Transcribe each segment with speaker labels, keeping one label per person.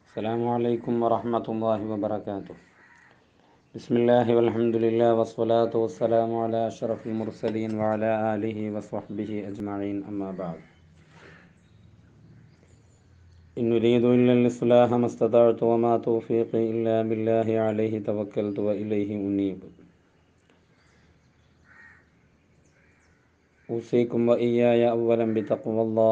Speaker 1: السلام عليكم ورحمة الله وبركاته. بسم الله والحمد لله والصلاة والسلام على أشرف المرسلين وعلى آله وصحبه أجمعين أما بعد. إن أريد إلا الإصلاح ما استطعت وما توفيقي إلا بالله عليه توكلت وإليه أنيب. أوصيكم وإياي أولا بتقوى الله.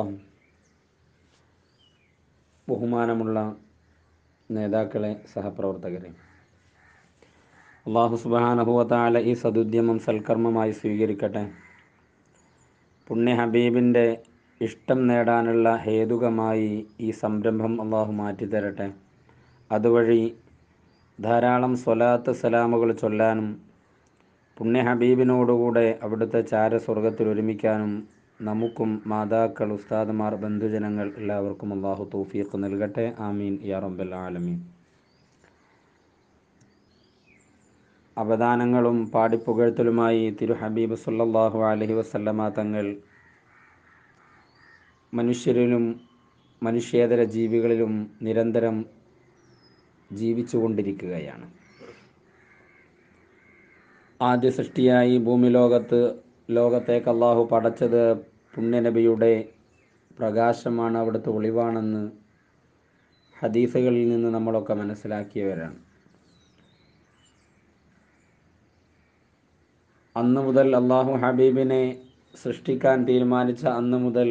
Speaker 1: ബഹുമാനമുള്ള നേതാക്കളെ, സഹപ്രവർത്തകരെ, അല്ലാഹു സുബ്ഹാനഹു വ തആല ഈ സദുദ്യമം സൽക്കർമ്മമായി സ്വീകരിക്കട്ടെ. പുണ്യ ഹബീബിൻ്റെ ഇഷ്ടം നേടാനുള്ള ഹേതുകമായി ഈ സംരംഭം അല്ലാഹു മാറ്റിത്തരട്ടെ. അതുവഴി ധാരാളം സ്വലാത്ത് സലാമുകൾ ചൊല്ലാനും പുണ്യ ഹബീബിനോടുകൂടെ അവിടുത്തെ ചാരസ്വർഗത്തിൽ ഒരുമിക്കാനും നമുക്കും മാതാക്കൾ, ഉസ്താദുമാർ, ബന്ധുജനങ്ങൾ എല്ലാവർക്കും അല്ലാഹു തൗഫീഖ് നൽകട്ടെ. ആമീൻ യാ റബ്ബൽ ആലമീൻ. അവദാനങ്ങളും പാടിപ്പുകഴ്ത്തലുമായി തിരു ഹബീബ് സല്ലല്ലാഹു അലൈഹി വസല്ലമ തങ്ങൾ മനുഷ്യരിലും മനുഷ്യേതര ജീവികളിലും നിരന്തരം ജീവിച്ചു കൊണ്ടിരിക്കുകയാണ്. ആദ്യ സൃഷ്ടിയായി ലോകത്തേക്ക് അല്ലാഹു പടച്ചത് പുണ്യനബിയുടെ പ്രകാശമാണ്, അവിടുത്തെ ഒളിവാണെന്ന് ഹദീസുകളിൽ നിന്ന് നമ്മളൊക്കെ മനസ്സിലാക്കിയവരാണ്. അന്നു മുതൽ അല്ലാഹു ഹബീബിനെ സൃഷ്ടിക്കാൻ തീരുമാനിച്ച അന്നു മുതൽ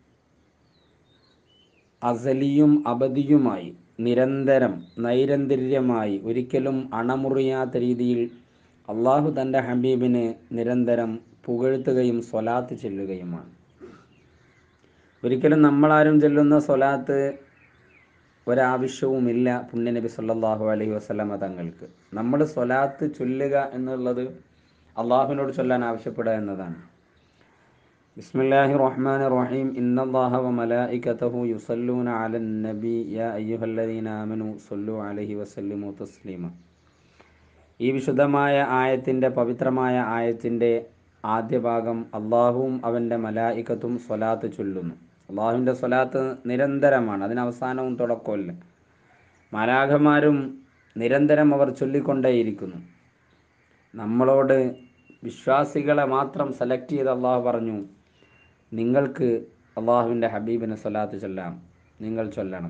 Speaker 1: അസലിയും അബദിയുമായി നിരന്തരം നൈരന്തര്യമായി ഒരിക്കലും അണമുറിയാത്ത രീതിയിൽ അല്ലാഹു തൻ്റെ ഹബീബിനെ നിരന്തരം പുകഴ്ത്തുകയും സ്വലാത്ത് ചൊല്ലുകയുമാണ്. ഒരിക്കലും നമ്മളാരും ചൊല്ലുന്ന സ്വലാത്ത് ഒരാവശ്യവുമില്ല പുണ്യനബി സല്ലല്ലാഹു അലൈഹി വസല്ലമ തങ്ങൾക്ക്. നമ്മൾ സ്വലാത്ത് ചൊല്ലുക എന്നുള്ളത് അള്ളാഹുവിനോട് ചൊല്ലാൻ ആവശ്യപ്പെടുക എന്നതാണ്. ബിസ്മില്ലാഹിർ റഹ്മാനിർ റഹീം. ഇന്നല്ലാഹ വ മലായികതഹു യുസല്ലൂന അലൻ നബി യാ അയ്യുഹല്ലദീന ആമനു സ്വല്ലു അലൈഹി വസല്ലിമു തസ്ലീമ. ഈ വിശുദ്ധമായ ആയത്തിൻ്റെ, പവിത്രമായ ആയത്തിൻ്റെ ആദ്യ ഭാഗം അള്ളാഹുവും അവൻ്റെ മലായികത്തും സ്വലാത്ത് ചൊല്ലുന്നു. അള്ളാഹുവിൻ്റെ സ്വലാത്ത് നിരന്തരമാണ്, അതിന് അവസാനവും തുടക്കമില്ല. മാലാഖമാരും നിരന്തരം അവർ ചൊല്ലിക്കൊണ്ടേയിരിക്കുന്നു. നമ്മളോട് വിശ്വാസികളെ മാത്രം സെലക്ട് ചെയ്ത് അള്ളാഹു പറഞ്ഞു, നിങ്ങൾക്ക് അള്ളാഹുവിൻ്റെ ഹബീബിനെ സ്വലാത്ത് ചൊല്ലാം, നിങ്ങൾ ചൊല്ലണം.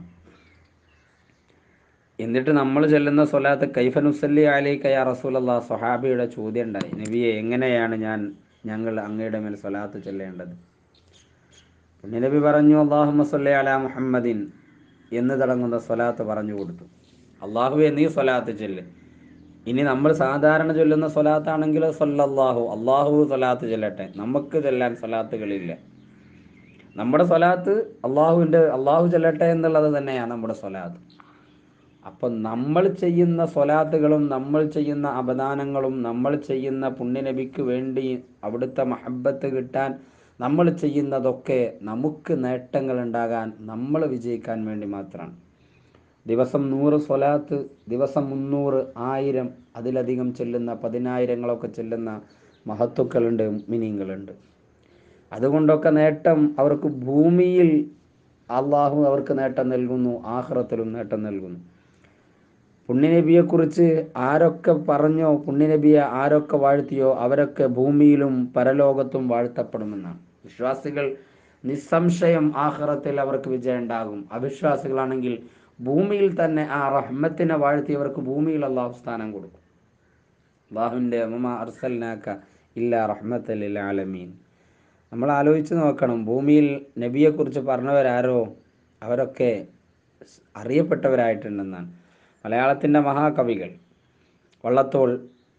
Speaker 1: എന്നിട്ട് നമ്മൾ ചൊല്ലുന്ന സ്വലാത്ത് കൈഫ നുസല്ലി അലൈക യാ റസൂലല്ലാഹ്. സ്വഹാബിയുടെ ചോദ്യം ഉണ്ടായി, നബിയെ, എങ്ങനെയാണ് ഞങ്ങൾ അങ്ങയുടെ മേൽ സ്വലാത്ത് ചൊല്ലേണ്ടത്? പിന്നെ നബി പറഞ്ഞു, അല്ലാഹുമ്മ സ്വല്ലി അലാ മുഹമ്മദിൻ എന്ന് തുടങ്ങുന്ന സ്വലാത്ത് പറഞ്ഞു കൊടുത്തു. അള്ളാഹുവേ, നീ സ്വലാത്ത് ചൊല്ല്. ഇനി നമ്മൾ സാധാരണ ചൊല്ലുന്ന സ്വലാത്താണെങ്കിൽ സല്ലല്ലാഹു, അള്ളാഹു സ്വലാത്ത് ചൊല്ലട്ടെ. നമുക്ക് ചൊല്ലാൻ സ്വലാത്തുകളില്ല. നമ്മുടെ സ്വലാത്ത് അള്ളാഹു ചൊല്ലട്ടെ എന്നുള്ളത് തന്നെയാണ് നമ്മുടെ സ്വലാത്ത്. അപ്പം നമ്മൾ ചെയ്യുന്ന സ്വലാത്തുകളും നമ്മൾ ചെയ്യുന്ന അപദാനങ്ങളും നമ്മൾ ചെയ്യുന്ന പുണ്യനബിക്ക് വേണ്ടി അവിടുത്തെ മഹബ്ബത്ത് കിട്ടാൻ നമ്മൾ ചെയ്യുന്നതൊക്കെ നമുക്ക് നേട്ടങ്ങൾ ഉണ്ടാകാൻ, നമ്മൾ വിജയിക്കാൻ വേണ്ടി മാത്രമാണ്. ദിവസം 100 സ്വലാത്ത്, ദിവസം 300, 1000, അതിലധികം ചെല്ലുന്ന 10,000ങ്ങളൊക്കെ ചെല്ലുന്ന മഹത്തുക്കളുണ്ട്, മുഅ്മിനീങ്ങളുണ്ട്. അതുകൊണ്ടൊക്കെ നേട്ടം അവർക്ക് ഭൂമിയിൽ അള്ളാഹു അവർക്ക് നേട്ടം നൽകുന്നു, ആഖിറത്തിലും നേട്ടം നൽകുന്നു. പുണ്യനബിയെക്കുറിച്ച് ആരൊക്കെ പറഞ്ഞോ, പുണ്യനബിയെ ആരൊക്കെ വാഴ്ത്തിയോ അവരൊക്കെ ഭൂമിയിലും പരലോകത്തും വാഴ്ത്തപ്പെടുമെന്നാണ്. വിശ്വാസികൾ നിസ്സംശയം ആഖിറത്തിൽ അവർക്ക് വിജയം ഉണ്ടാകും. അവിശ്വാസികളാണെങ്കിൽ ഭൂമിയിൽ തന്നെ ആ റഹ്മത്തിനെ വാഴ്ത്തിയവർക്ക് ഭൂമിയിൽ അള്ളാഹു സ്ഥാനം കൊടുക്കും. അല്ലാഹുവിൻ്റെ വമാ അർസൽനാക ഇല്ലാ റഹ്മത്തൽ ലിൽ ആലമീൻ. നമ്മൾ ആലോചിച്ച് നോക്കണം, ഭൂമിയിൽ നബിയെക്കുറിച്ച് പറഞ്ഞവരാരോ അവരൊക്കെ അറിയപ്പെട്ടവരായിട്ടുണ്ടെന്നാണ്. മലയാളത്തിൻ്റെ മഹാകവികൾ വള്ളത്തോൾ,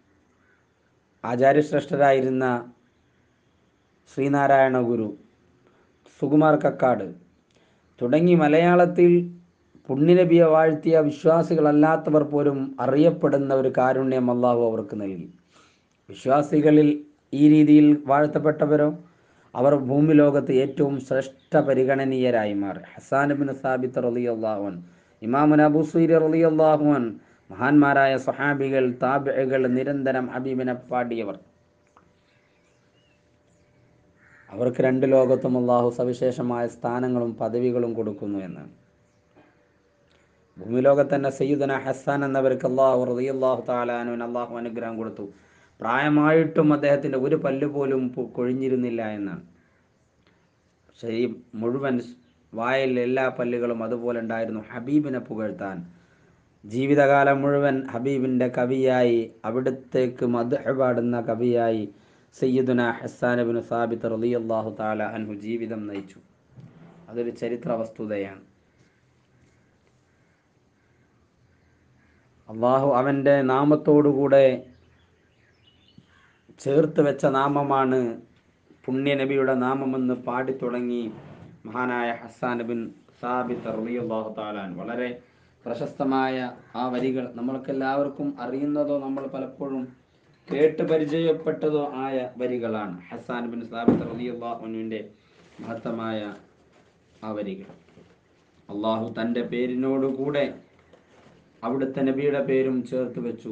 Speaker 1: ആചാര്യശ്രേഷ്ഠരായിരുന്ന ശ്രീനാരായണ ഗുരു, സുകുമാർ കക്കാട് തുടങ്ങി മലയാളത്തിൽ പുണ്യനബിയെ വാഴ്ത്തിയ വിശ്വാസികളല്ലാത്തവർ പോലും അറിയപ്പെടുന്ന ഒരു കാരുണ്യം അല്ലാഹു അവർക്ക് നൽകി. വിശ്വാസികളിൽ ഈ രീതിയിൽ വാഴ്ത്തപ്പെട്ടവരോ അവർ ഭൂമി ലോകത്ത് ഏറ്റവും ശ്രേഷ്ഠ പരിഗണനീയരായി മാറി. ഹസ്സാൻ ഇബ്നു സാബിത്ത് റളിയല്ലാഹു അൻഹു, ഇമാമുന അബൂസൈരി റളിയല്ലാഹു അൻഹു, മഹാന്മാരായ സ്വഹാബികൾ, താബിഈകൾ, നിരന്തരം ഹബീബിനെ പാടിയവർ, അവർക്ക് 2 ലോകത്തും അല്ലാഹു സവിശേഷമായ സ്ഥാനങ്ങളും പദവികളും കൊടുക്കുന്നു എന്നാണ്. ഭൂമിലോകത്ത് തന്നെ സയ്യിദുന ഹസ്സാൻ എന്നവർക്ക് അള്ളാഹു റളിയല്ലാഹു തആല അൻഹുവിന് അള്ളാഹു അനുഗ്രഹം കൊടുത്തു. പ്രായമായിട്ടും അദ്ദേഹത്തിൻ്റെ ഒരു പല്ല് പോലും കൊഴിഞ്ഞിരുന്നില്ല എന്നാണ്. പക്ഷേ ഈ മുഴുവൻ വായിൽ എല്ലാ പല്ലുകളും അതുപോലെ ഉണ്ടായിരുന്നു. ഹബീബിനെ പുകഴ്ത്താൻ ജീവിതകാലം മുഴുവൻ ഹബീബിൻ്റെ കവിയായി, അവിടുത്തേക്ക് മദ്ഹ് പാടുന്ന കവിയായി സയ്യിദുന ഹസ്സാൻ ഇബ്നു സാബിത്ത് റളിയല്ലാഹു തആല അൻഹു ജീവിതം നയിച്ചു. അതൊരു ചരിത്ര വസ്തുതയാണ്. അള്ളാഹു അവൻ്റെ നാമത്തോടുകൂടെ ചേർത്ത് വെച്ച നാമമാണ് പുണ്യനബിയുടെ നാമമെന്ന് പാടിത്തുടങ്ങി മഹാനായ ഹസ്സാൻ ബിൻ സാബിത്ത് റളിയല്ലാഹു തആല അൻഹു. വളരെ പ്രശസ്തമായ ആ വരികൾ നമ്മൾക്കെല്ലാവർക്കും അറിയുന്നതോ നമ്മൾ പലപ്പോഴും കേട്ട് പരിചയപ്പെട്ടതോ ആയ വരികളാണ്. ഹസ്സാൻ ബിൻ സാബിത്ത് റളിയല്ലാഹു അൻഹുവിൻ്റെ മഹത്തമായ ആ വരികൾ. അള്ളാഹു തൻ്റെ പേരിനോടുകൂടെ അവിടുത്തെ നബിയുടെ പേരും ചേർത്ത് വെച്ചു.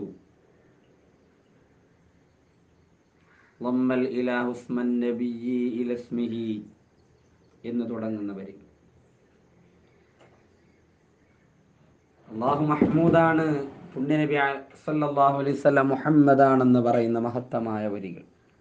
Speaker 1: വമ്മൽ ഇലാഹു ഉസ്മൻ നബിയ്യി ഇലസ്മിഹി എന്ന് തുടങ്ങുന്ന വരികൾ. അള്ളാഹു മഹ്മൂദാണ്, പുണ്യനബി സല്ലല്ലാഹു അലൈഹി വസല്ലം മുഹമ്മദാണെന്ന് പറയുന്ന മഹത്തമായ വരികൾ.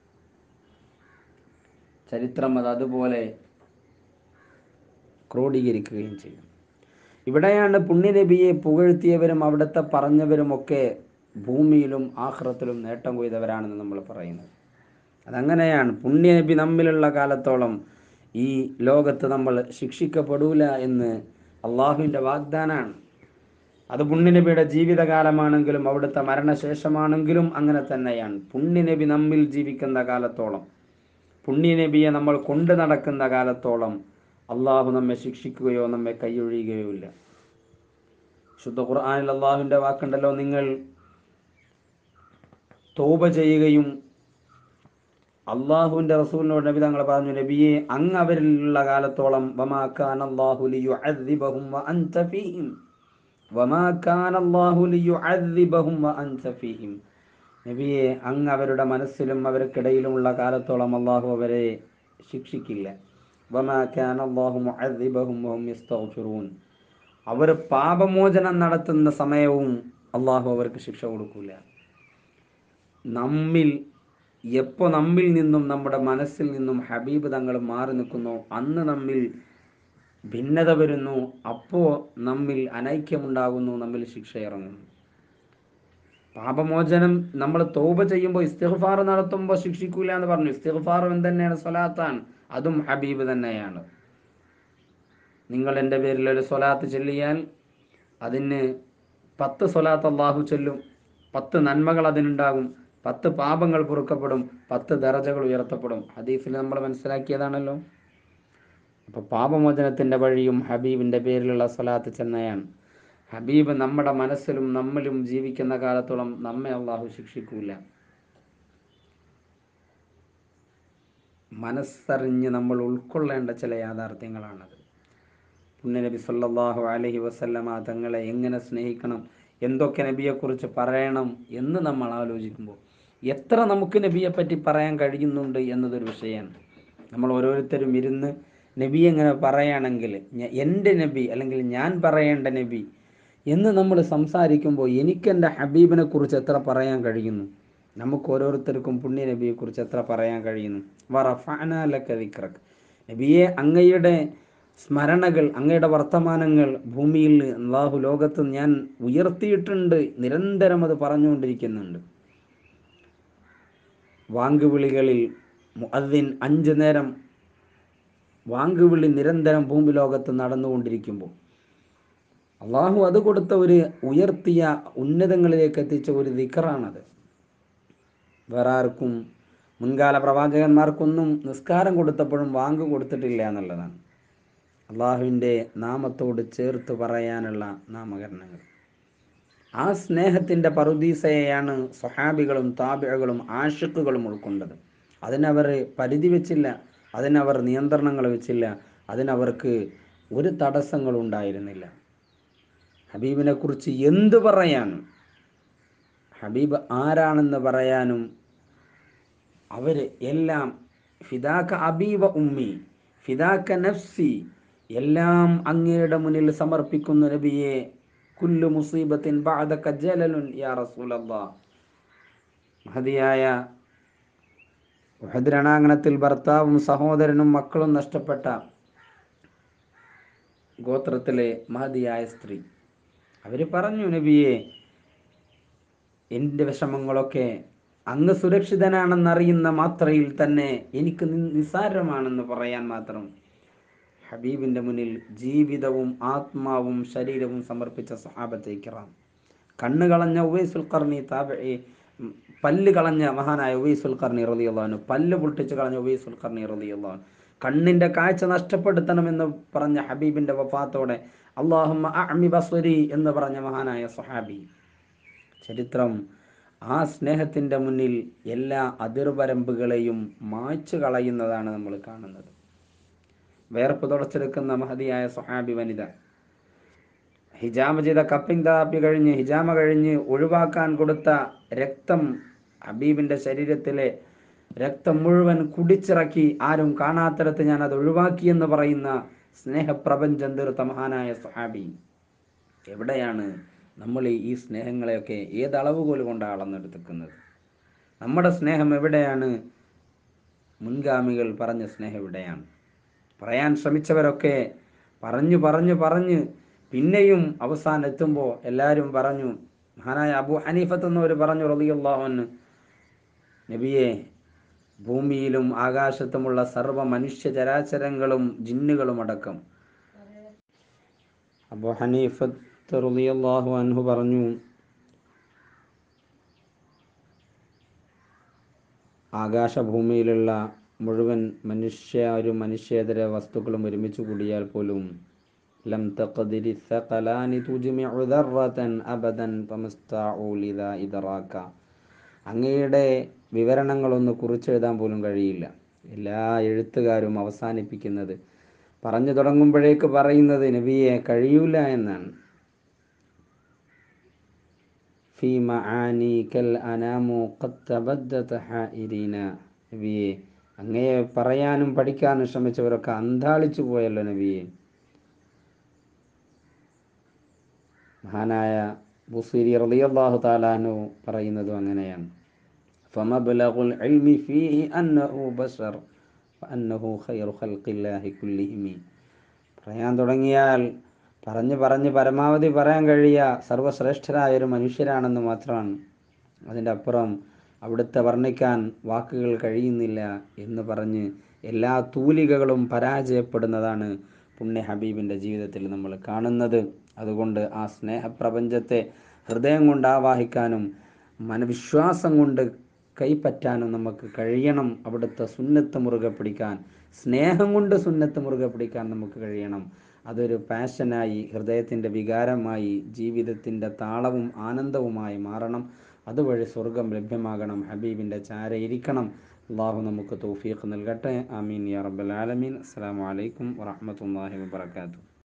Speaker 1: ചരിത്രം അത് അതുപോലെ ക്രോഡീകരിക്കുകയും ചെയ്യും. ഇവിടെയാണ് പുണ്യനബിയെ പുകഴ്ത്തിയവരും അവിടുത്തെ പറഞ്ഞവരുമൊക്കെ ഭൂമിയിലും ആഖിറത്തിലും നേട്ടം കൊയ്തവരാണെന്ന് നമ്മൾ പറയുന്നത്. അതങ്ങനെയാണ്. പുണ്യനബി നമ്മിലുള്ള കാലത്തോളം ഈ ലോകത്ത് നമ്മൾ ശിക്ഷിക്കപ്പെടൂല എന്ന് അള്ളാഹുവിൻ്റെ വാഗ്ദാനാണ്. അത് പുണ്യനബിയുടെ ജീവിതകാലമാണെങ്കിലും അവിടുത്തെ മരണശേഷമാണെങ്കിലും അങ്ങനെ തന്നെയാണ്. പുണ്യനബി നമ്മിൽ ജീവിക്കുന്ന കാലത്തോളം, പുണ്യനബിയെ നമ്മൾ കൊണ്ട് നടക്കുന്ന കാലത്തോളം അള്ളാഹു നമ്മെ ശിക്ഷിക്കുകയോ നമ്മെ കൈയൊഴിയുകയോ ഇല്ല. ശുദ്ധ ഖുർആനിൽ അള്ളാഹുവിൻ്റെ വാക്കുണ്ടല്ലോ, നിങ്ങൾ തൗബ ചെയ്യുകയും അള്ളാഹുവിൻ്റെ റസൂലിനോട് നബി തങ്ങൾ പറഞ്ഞു, നബിയെ അങ്ങ് അവരിലുള്ള കാലത്തോളം വമാ കാന അല്ലാഹു ലിയുഅദ്ദിബഹും വഅൻത ഫീഹിം വമാ കാന അല്ലാഹു ലിയുഅദ്ദിബഹും വഅൻത ഫീഹിം. നബിയെ അങ്ങ് അവരുടെ മനസ്സിലും അവർക്കിടയിലുമുള്ള കാലത്തോളം അള്ളാഹു അവരെ ശിക്ഷിക്കില്ല. വമാ കാന അല്ലാഹു മുഅദ്ദിബഹും വഹും യസ്തഗ്ഫിറൂൻ. അവർ പാപമോചനം നടത്തുന്ന സമയവും അള്ളാഹു അവർക്ക് ശിക്ഷ കൊടുക്കില്ല. നമ്മിൽ നിന്നും നമ്മുടെ മനസ്സിൽ നിന്നും ഹബീബ് തങ്ങൾ മാറി നിൽക്കുന്നു, അന്ന് നമ്മിൽ ഭിന്നത വരുന്നു, അപ്പോൾ നമ്മിൽ അനൈക്യമുണ്ടാകുന്നു, നമ്മിൽ ശിക്ഷ ഇറങ്ങുന്നു. പാപമോചനം നമ്മൾ തൗബ ചെയ്യുമ്പോൾ, ഇസ്തിഗ്ഫാർ നടത്തുമ്പോൾ ശിക്ഷിക്കൂല എന്ന് പറഞ്ഞു. ഇസ്തിഗ്ഫാർ എന്തെന്നെയാണ്? സ്വലാത്താണ്. അതും ഹബീബ് തന്നെയാണ്. നിങ്ങൾ എൻ്റെ പേരിൽ ഒരു സ്വലാത്ത് ചൊല്ലിയാൽ അതിന് 10 സ്വലാത്ത് അള്ളാഹു ചൊല്ലും, 10 നന്മകൾ അതിനുണ്ടാകും, 10 പാപങ്ങൾ പൊറുക്കപ്പെടും, 10 ദറജകൾ ഉയർത്തപ്പെടും. ഹദീസിൽ നമ്മൾ മനസ്സിലാക്കിയതാണല്ലോ. അപ്പോൾ പാപമോചനത്തിൻ്റെ വഴിയും ഹബീബിൻ്റെ പേരിലുള്ള സ്വലാത്ത് ചെന്നയാണ്. ഹബീബ് നമ്മുടെ മനസ്സിലും നമ്മിലും ജീവിക്കുന്ന കാലത്തോളം നമ്മെ അള്ളാഹു ശിക്ഷിക്കൂല. മനസ്സറിഞ്ഞ് നമ്മൾ ഉൾക്കൊള്ളേണ്ട ചില യാഥാർത്ഥ്യങ്ങളാണത്. പുണ്യനബി സല്ലല്ലാഹു അലൈഹി വസല്ലമ തങ്ങളെ എങ്ങനെ സ്നേഹിക്കണം, എന്തൊക്കെ നബിയെക്കുറിച്ച് പറയണം എന്ന് നമ്മൾ ആലോചിക്കുമ്പോൾ എത്ര നമുക്ക് നബിയെപ്പറ്റി പറയാൻ കഴിയുന്നുണ്ട് എന്നതൊരു വിഷയമാണ്. നമ്മൾ ഓരോരുത്തരും ഇരുന്ന് നബി എങ്ങനെ പറയുകയാണെങ്കിൽ എൻ്റെ നബി അല്ലെങ്കിൽ ഞാൻ പറയേണ്ട നബി എന്ന് നമ്മൾ സംസാരിക്കുമ്പോൾ എനിക്കെൻ്റെ ഹബീബിനെ കുറിച്ച് എത്ര പറയാൻ കഴിയുന്നു, നമുക്ക് ഓരോരുത്തർക്കും പുണ്യ നബിയെക്കുറിച്ച് എത്ര പറയാൻ കഴിയുന്നു. വറഫഅനാ ലക ദിക്റക്. നബിയെ അങ്ങയുടെ സ്മരണകൾ, അങ്ങയുടെ വർത്തമാനങ്ങൾ ഭൂമിയിൽ അല്ലാഹു ലോകത്ത് ഞാൻ ഉയർത്തിയിട്ടുണ്ട്, നിരന്തരം അത് പറഞ്ഞുകൊണ്ടിരിക്കുന്നുണ്ട്. വാങ്കുവിളികളിൽ മുഅദ്ദിൻ 5 നേരം വാങ്കുവിളി നിരന്തരം ഭൂമി ലോകത്ത് നടന്നുകൊണ്ടിരിക്കുമ്പോൾ അള്ളാഹു അത് കൊടുത്ത ഒരു ഉയർത്തിയ ഉന്നതങ്ങളിലേക്ക് എത്തിച്ച ഒരു ദിക്റാണത്. വേറെ ആർക്കും മുൻകാല പ്രവാചകന്മാർക്കൊന്നും നിസ്കാരം കൊടുത്തപ്പോഴും വാങ്ക് കൊടുത്തിട്ടില്ല എന്നുള്ളതാണ്. അള്ളാഹുവിൻ്റെ നാമത്തോട് ചേർത്ത് പറയാനുള്ള നാമകരണങ്ങൾ. ആ സ്നേഹത്തിൻ്റെ പറുദീസയെയാണ് സ്വഹാബികളും താബിഅകളും ആഷിഖുകളും ഉൾക്കൊണ്ടത്. അതിനവർ പരിധി വെച്ചില്ല, അതിനവർ നിയന്ത്രണങ്ങൾ വെച്ചില്ല, അതിനവർക്ക് ഒരു തടസ്സങ്ങളും ഉണ്ടായിരുന്നില്ല. ഹബീബിനെ കുറിച്ച് എന്ത് പറയാനും, ഹബീബ് ആരാണെന്ന് പറയാനും അവർ എല്ലാം ഫിദാക അബീ വ ഉമ്മി ഫിദാക നഫ്സി, എല്ലാം അങ്ങയുടെ മുന്നിൽ സമർപ്പിക്കുന്ന നബിയെ, കുല്ലു മുസീബത്തിൻ ബഅദക ജലലുൻ യാ റസൂലല്ലാഹ്. മഹതിയായ ഉഹദ് രണാങ്കണത്തിൽ ഭർത്താവും സഹോദരനും മക്കളും നഷ്ടപ്പെട്ട ഗോത്രത്തിലെ മഹതിയായ സ്ത്രീ അവർ പറഞ്ഞു, നബിയെ, എൻ്റെ വിഷമങ്ങളൊക്കെ അങ്ങ് സുരക്ഷിതനാണെന്നറിയുന്ന മാത്രയിൽ തന്നെ എനിക്ക് നിസ്സാരമാണെന്ന് പറയാൻ മാത്രം ഹബീബിൻ്റെ മുന്നിൽ ജീവിതവും ആത്മാവും ശരീരവും സമർപ്പിച്ച സഹാബത്തെ കിറാം. കണ്ണ് കളഞ്ഞ ഉവൈസുൽ ഖർനി താബഈ, പല്ല് കളഞ്ഞ മഹാനായ ഉവൈസുൽ ഖർനി റളിയല്ലാഹു അൻഹു, പല്ല് പൊട്ടിച്ച് കളഞ്ഞ ഉവൈസുൽ ഖർനി റളിയല്ലാഹു അൻഹു, കണ്ണിൻ്റെ കാഴ്ച നഷ്ടപ്പെടുത്തണമെന്ന് പറഞ്ഞ ഹബീബിൻ്റെ വഫാത്തോടെ അല്ലാഹുമ്മ അഅമി ബസ്വരി എന്ന് പറഞ്ഞ മഹാനായ സ്വഹാബി. ചരിത്രം ആ സ്നേഹത്തിൻ്റെ മുന്നിൽ എല്ലാ അതിർവരമ്പുകളെയും മായ്ച്ചു കളയുന്നതാണ് നമ്മൾ കാണുന്നത്. വേർപ്പ് തുടച്ചെടുക്കുന്ന മഹതിയായ സ്വഹാബി വനിത ഹിജാമ ചെയ്ത കപ്പിംഗ് തെറാപ്പി കഴിഞ്ഞ് ഹിജാമ കഴിഞ്ഞ് ഒഴിവാക്കാൻ കൊടുത്ത രക്തം, ഹബീബിൻ്റെ ശരീരത്തിലെ രക്തം മുഴുവൻ കുടിച്ചിറക്കി ആരും കാണാത്തിടത്ത് ഞാൻ അത് ഒഴിവാക്കിയെന്ന് പറയുന്ന സ്നേഹപ്രപഞ്ചം തീർത്ത മഹാനായ സ്വഹാബി. എവിടെയാണ് നമ്മൾ ഈ സ്നേഹങ്ങളെയൊക്കെ ഏതളവുകോൽ കൊണ്ടാണ് അളന്നെടുക്കുന്നത്? നമ്മുടെ സ്നേഹം എവിടെയാണ്? മുൻഗാമികൾ പറഞ്ഞ സ്നേഹം എവിടെയാണ്? പറയാൻ ശ്രമിച്ചവരൊക്കെ പറഞ്ഞ് പിന്നെയും അവസാനം എത്തുമ്പോൾ എല്ലാവരും പറഞ്ഞു. മഹാനായ അബൂ ഹനീഫത്ത് എന്നവർ പറഞ്ഞു റളിയല്ലാഹു അൻഹു, നബിയെ, ഭൂമിയിലും ആകാശത്തുമുള്ള സർവ്വ മനുഷ്യ ചരാചരങ്ങളും ജിന്നുകളും അടക്കം. അബൂ ഹനീഫത്ത് റളിയല്ലാഹു അൻഹു പറഞ്ഞു, ആകാശഭൂമിയിലുള്ള മുഴുവൻ മനുഷ്യേതര വസ്തുക്കളും ഒരുമിച്ച് കൂടിയാൽ പോലും ലം തഖദിരി സഖലാനി തുജ്മിഉ ദർറതൻ അബദൻ ഫമസ്തഉ ലിദാ ഇദ്റാക. അങ്ങയുടെ വിവരണങ്ങളൊന്ന് കുറിച്ചെഴുതാൻ പോലും കഴിയില്ല. എല്ലാ എഴുത്തുകാരും അവസാനിപ്പിക്കുന്നത്, പറഞ്ഞു തുടങ്ങുമ്പോഴേക്ക് പറയുന്നത്, നബിയെ കഴിയൂല എന്നാണ്. ഫീ മആനീകൽ അനാമു ഖദ് തബദ്ദത ഹൈരീന. നബിയെ, അങ്ങയെ പറയാനും പഠിക്കാനും ശ്രമിച്ചവരൊക്കെ അന്താളിച്ചു പോയല്ലോ നബിയെ. മഹാനായ ബുസീരി റളിയല്ലാഹു തആല അൻഹു പറയുന്നതും അങ്ങനെയാണ്. ഫമബ്ലഗുൽ ഇൽമി ഫീഹി അന്നഹു ബശർ വഅന്നഹു ഖൈറു ഖൽഖില്ലാഹി കുല്ലിഹിം. പറയാൻ തുടങ്ങിയാൽ പറഞ്ഞ് പരമാവധി പറയാൻ കഴിയുക സർവ്വശ്രേഷ്ഠരായ ഒരു മനുഷ്യരാണെന്ന് മാത്രമാണ്. അതിൻ്റെ അപ്പുറം അവിടുത്തെ വർണ്ണിക്കാൻ വാക്കുകൾ കഴിയുന്നില്ല എന്ന് പറഞ്ഞ് എല്ലാ തൂലികകളും പരാജയപ്പെടുന്നതാണ് പുണ്യ ഹബീബിൻ്റെ ജീവിതത്തിൽ നമ്മൾ കാണുന്നത്. അതുകൊണ്ട് ആ സ്നേഹപ്രപഞ്ചത്തെ ഹൃദയം കൊണ്ട് ആവാഹിക്കാനും മനവിശ്വാസം കൊണ്ട് കൈപ്പറ്റാനും നമുക്ക് കഴിയണം. അവിടുത്തെ സുന്നത്ത് മുറുകെ പിടിക്കാൻ, സ്നേഹം കൊണ്ട് സുന്നത്ത് മുറുകെ പിടിക്കാൻ നമുക്ക് കഴിയണം. അതൊരു പാഷനായി, ഹൃദയത്തിൻ്റെ വികാരമായി, ജീവിതത്തിൻ്റെ താളവും ആനന്ദവുമായി മാറണം. അതുവഴി സ്വർഗം ലഭ്യമാകണം, ഹബീബിൻ്റെ ചാരയിരിക്കണം. അള്ളാഹു നമുക്ക് തൗഫീഖ് നൽകട്ടെ. ആമീൻ യാ റബ്ബൽ ആലമീൻ. അസ്സലാമു അലൈക്കും വറഹ്മത്തുള്ളാഹി വബറകാതുഹു.